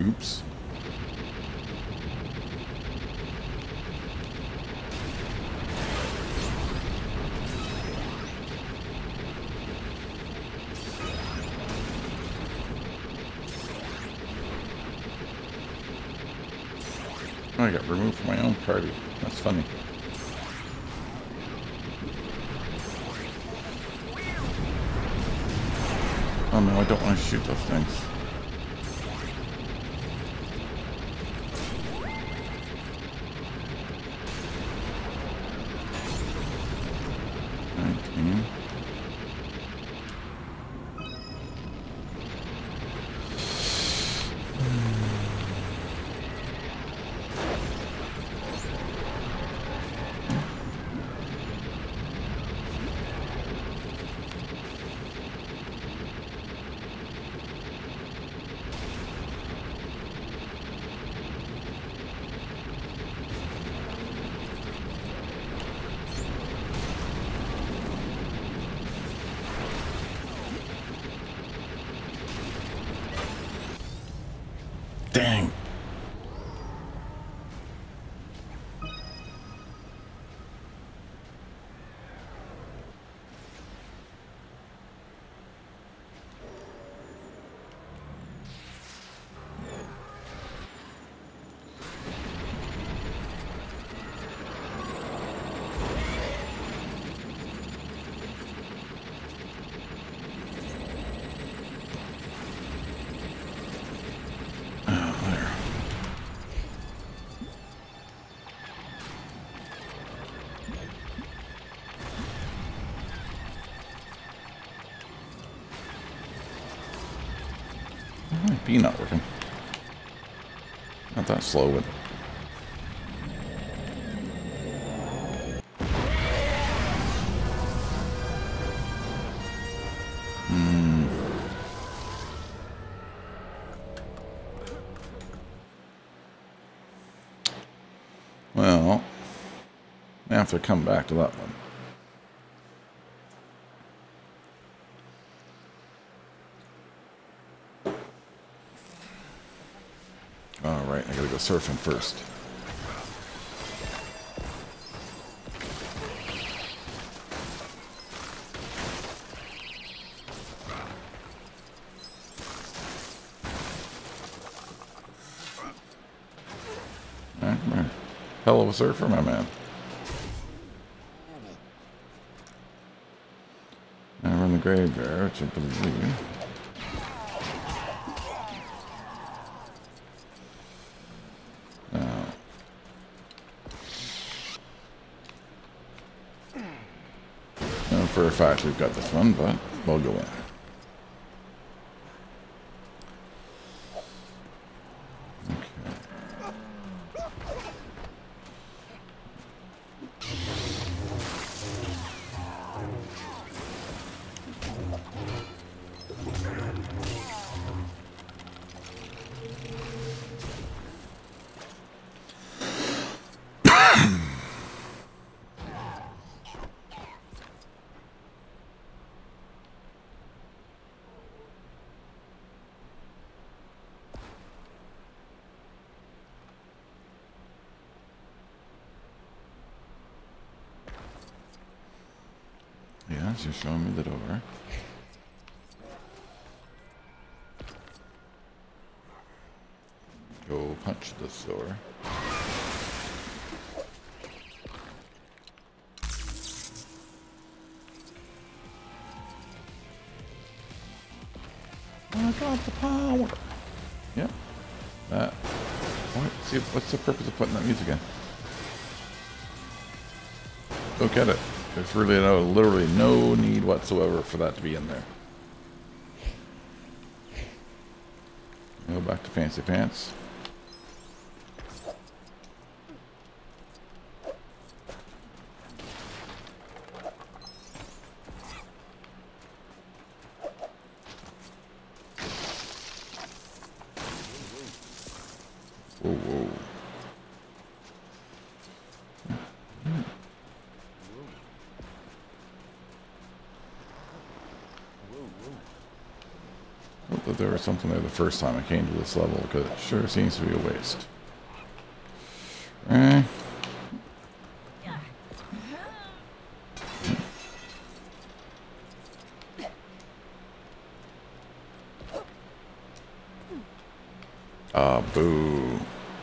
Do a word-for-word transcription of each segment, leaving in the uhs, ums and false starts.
Oops. Oh, I got removed from my own party. That's funny. Oh no, I don't want to shoot those things. nineteen. Dang. B not working. Not that slow, but hmm. Well, I have to come back to that one. Alright, I gotta go surfing first. Alright, come here. Hell of a surfer, my man. Now we're in the graveyard, which I believe. For a fact we've got this one, but we'll go in. Yeah, she's showing me the door. Go punch this door. I got the power. Yep. That. What? See, what's the purpose of putting that music in? Don't get it. There's really no, literally no need whatsoever for that to be in there. Go back to Fancy Pants. Whoa, whoa. Hope that there or something there the first time I came to this level, because it sure seems to be a waste. Eh. Ah, boo.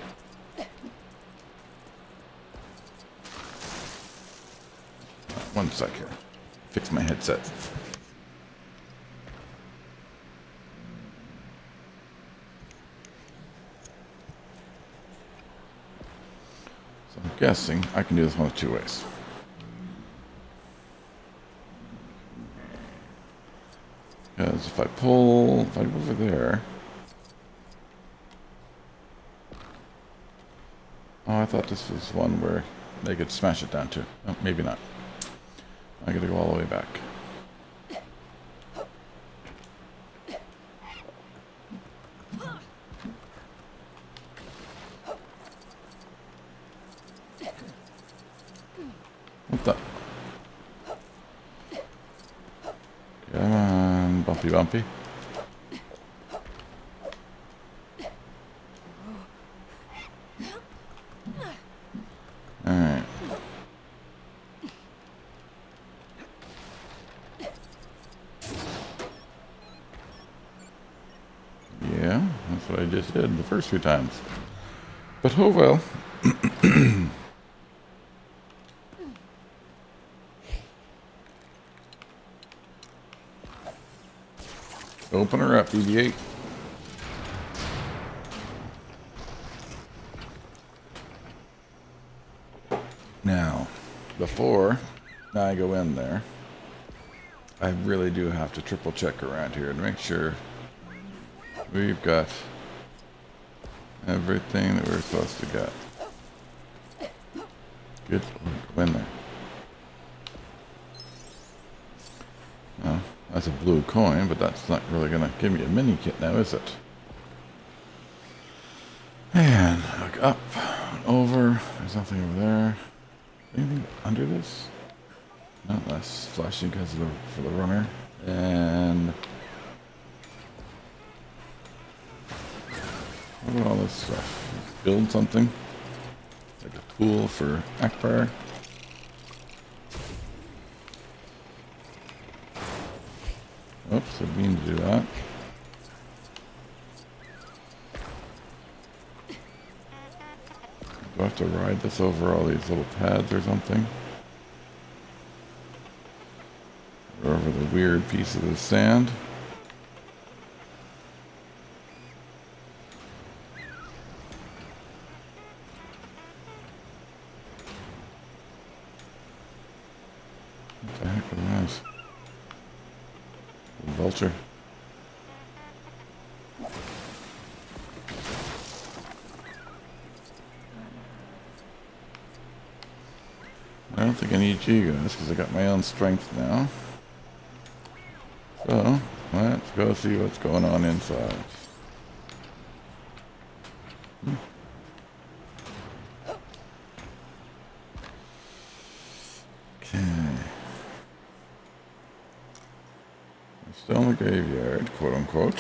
One sec here. Fix my headset. So I'm guessing I can do this one of two ways. Because if I pull, if I go over there. Oh, I thought this was one where they could smash it down too. Oh, maybe not. I gotta go all the way back. What the? Come on, bumpy bumpy. Alright. Yeah, that's what I just did the first few times. But oh well. Open her up, B B eight. Now, before I go in there, I really do have to triple check around here to make sure we've got everything that we're supposed to get. Good Lord, go in there. No, that's a blue coin, but that's not really going to give me a mini kit now, is it? And look up, over, there's nothing over there. Anything under this? No, that's flashing because of the for the runner. And what about all this stuff? Build something like a pool for Akbar. Oops, I didn't mean to do that. Do I have to ride this over all these little pads or something? Or over the weird piece of the sand? What the heck was that? A vulture. I don't think I need you guys because I got my own strength now. So, let's go see what's going on inside. Hmm. Okay. I'm still in the graveyard, quote unquote.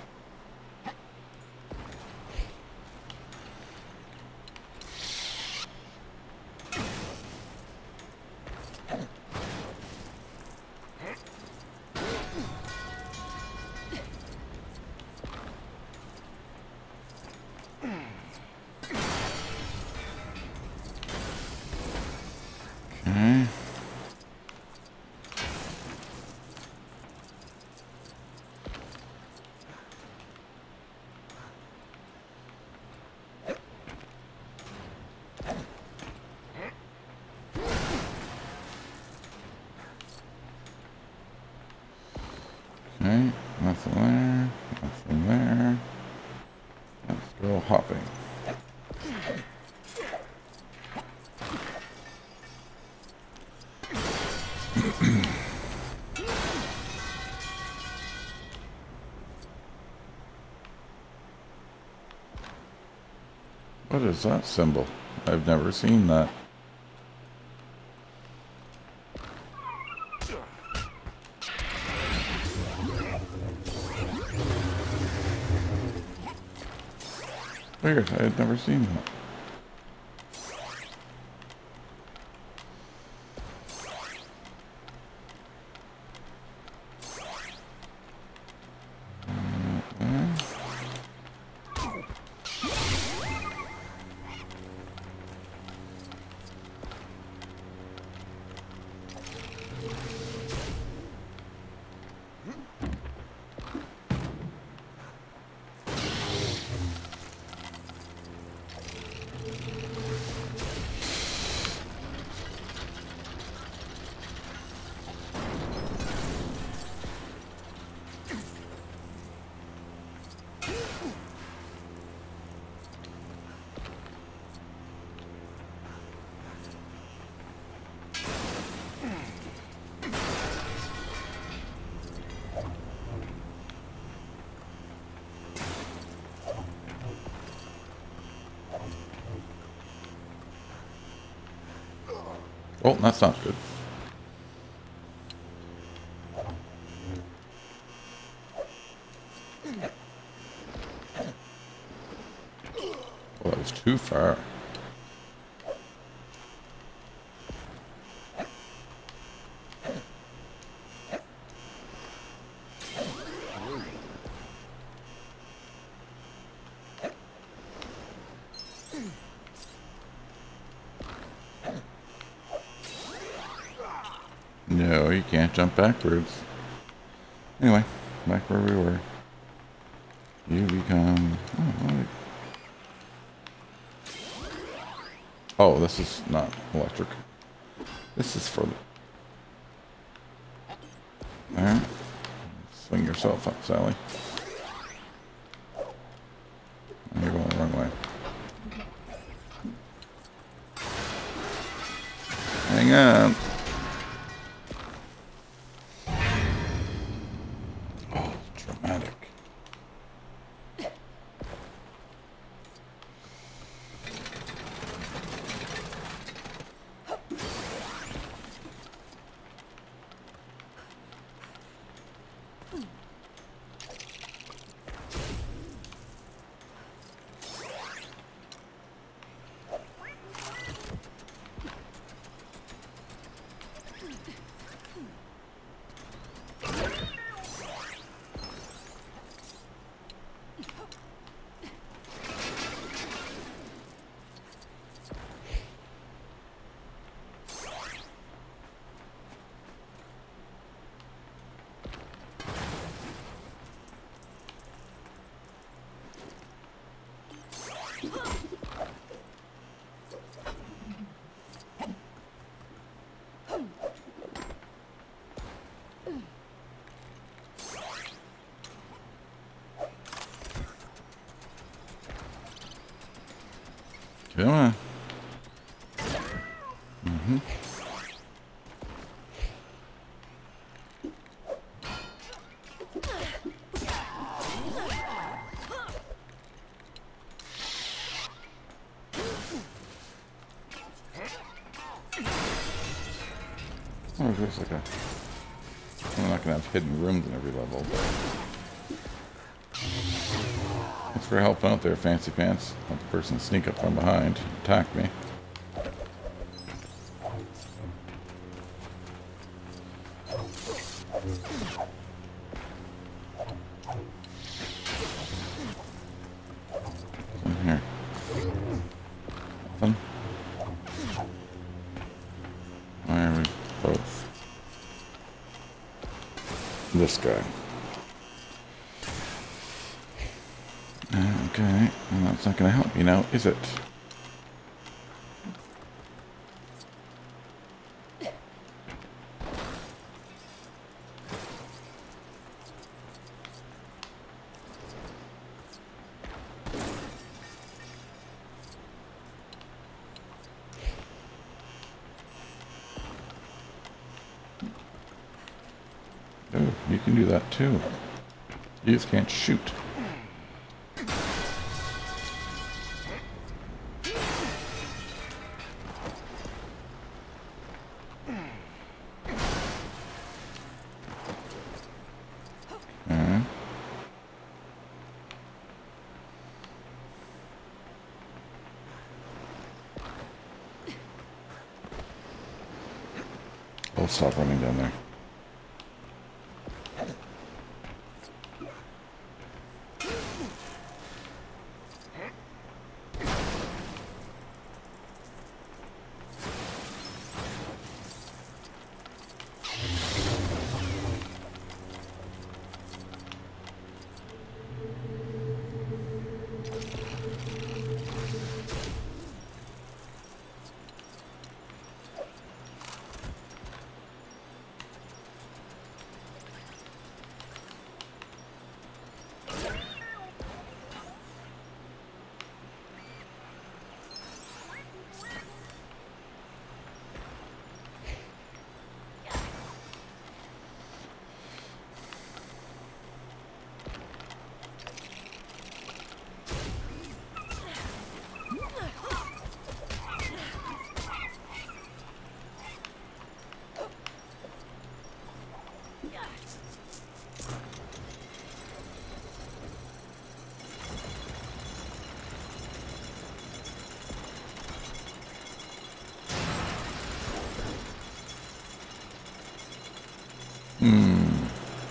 Okay. Okay, nothing there, nothing there. Let's go hopping. What is that symbol? I've never seen that. weird. I had never seen that. Oh, that's not good. Oh, that was too far. No, you can't jump backwards. Anyway, back where we were. You become... Oh, what? Oh, this is not electric. This is for the... Alright. Swing yourself up, Sally. You're going the wrong way. Hang on. Come on. Mm-hmm. Oh, there's like a... I'm not gonna have hidden rooms in every level, but... Thanks for helping out there, Fancy Pants. Let the person sneak up from behind, attack me. In here. Nothing. Why are we both? This guy. Okay, well, that's not going to help you now, is it? Oh, you can do that too. You just can't shoot. I'll stop running down there. Hmm.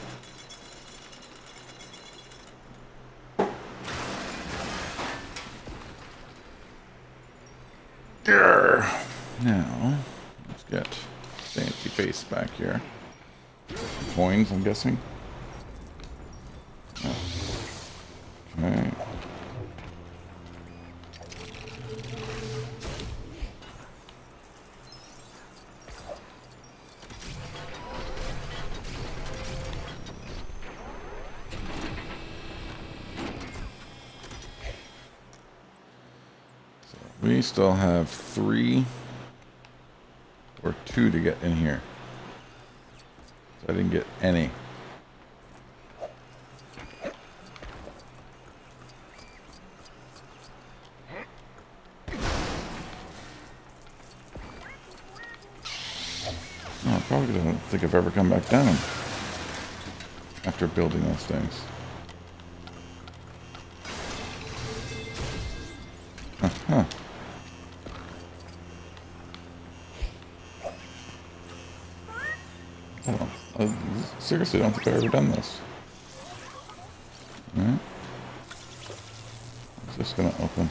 Grr. Now, let's get fancy face back here. Coins, I'm guessing. Oh. Okay. We still have three or two to get in here. So I didn't get any. No, I probably don't think I've ever come back down after building those things. Huh. Hold on. I seriously don't think I've ever done this. Alright. Is this gonna open?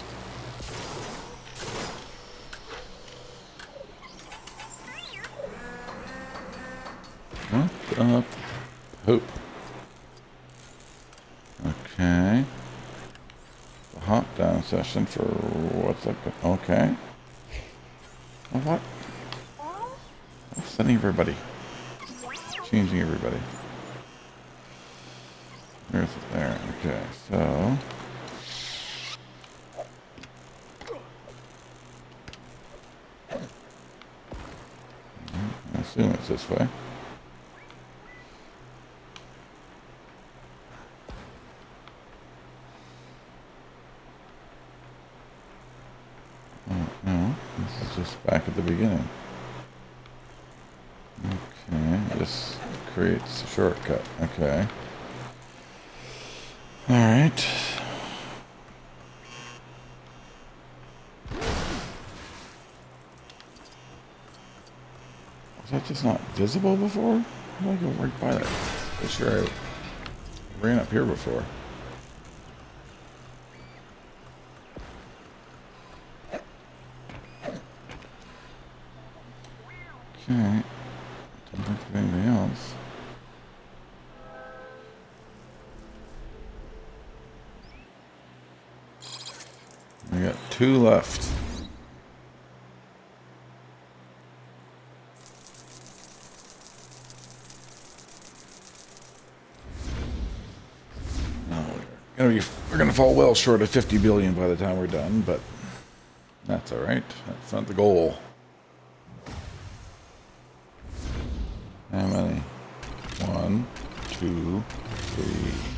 What up? Hope. Okay. The hot down session for what's that? Okay. Well, what? I'm sending everybody. Changing everybody. There's it there. Okay, so. I assume it's this way. Oh, no, this is just back at the beginning. Okay, this creates a shortcut. Okay. Alright. Was that just not visible before? How did I go right by that? I'm sure I ran up here before. Okay. Don't think of anything else. We got two left. No, we're gonna be, we're gonna fall well short of fifty billion by the time we're done, but that's all right. That's not the goal. How many? One, two, three.